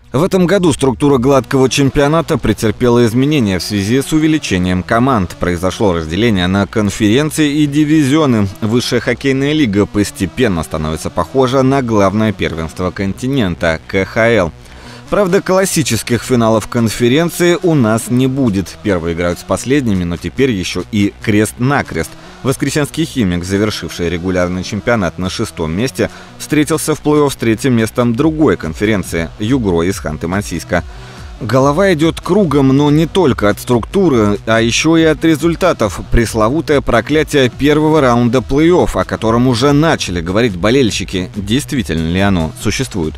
В этом году структура гладкого чемпионата претерпела изменения в связи с увеличением команд. Произошло разделение на конференции и дивизионы. Высшая хоккейная лига постепенно становится похожа на главное первенство континента – КХЛ. Правда, классических финалов конференции у нас не будет. Первые играют с последними, но теперь еще и крест-накрест. Воскресенский «Химик», завершивший регулярный чемпионат на 6-м месте, встретился в плей-офф с 3-м местом другой конференции – Югрой из Ханты-Мансийска. Голова идет кругом, но не только от структуры, а еще и от результатов. Пресловутое проклятие первого раунда плей-офф, о котором уже начали говорить болельщики. Действительно ли оно существует?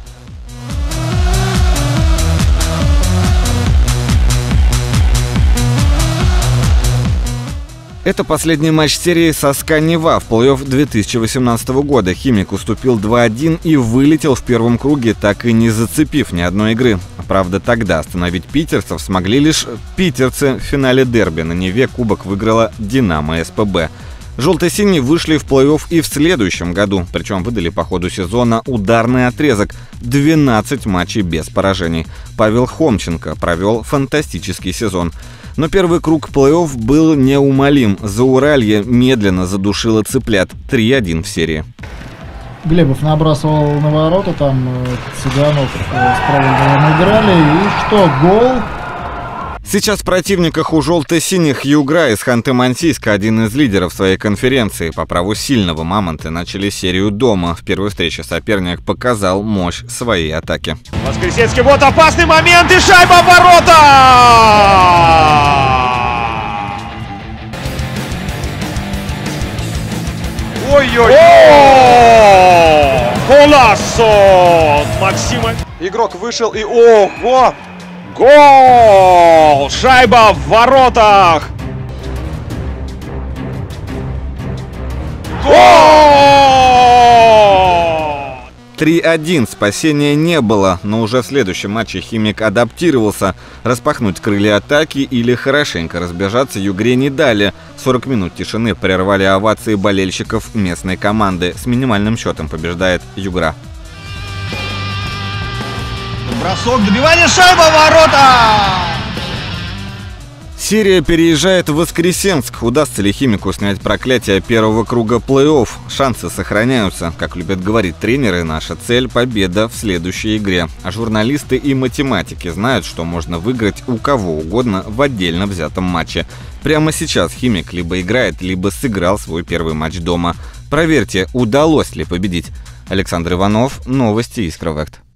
Это последний матч серии со СКА Нева в плей-офф 2018 года. «Химик» уступил 2-1 и вылетел в первом круге, так и не зацепив ни одной игры. Правда, тогда остановить питерцев смогли лишь питерцы. В финале дерби на Неве кубок выиграла «Динамо» СПБ. Желто-синие вышли в плей-офф и в следующем году, причем выдали по ходу сезона ударный отрезок – 12 матчей без поражений. Павел Хомченко провел фантастический сезон. Но первый круг плей-офф был неумолим. Зауралье медленно задушило цыплят 3-1 в серии. Глебов набрасывал на ворота, там Цыганов с правой играли. И что, гол? Сейчас в противниках у желто-синих Югра из Ханты-Мансийска, один из лидеров своей конференции. По праву сильного мамонты начали серию дома. В первой встрече соперник показал мощь своей атаки. Воскресенский, вот опасный момент и шайба в ворота! Ой-ой-ой! Колассо! Максима. Игрок вышел и ого! Гол! Шайба в воротах! Гол! 3-1, спасения не было, но уже в следующем матче «Химик» адаптировался. Распахнуть крылья атаки или хорошенько разбежаться Югре не дали. 40 минут тишины прервали овации болельщиков местной команды. С минимальным счетом побеждает Югра. Бросок, добивание, шайба в ворота! Серия переезжает в Воскресенск. Удастся ли «Химику» снять проклятие первого круга плей-офф? Шансы сохраняются. Как любят говорить тренеры, наша цель – победа в следующей игре. А журналисты и математики знают, что можно выиграть у кого угодно в отдельно взятом матче. Прямо сейчас «Химик» либо играет, либо сыграл свой первый матч дома. Проверьте, удалось ли победить. Александр Иванов, новости Искровект.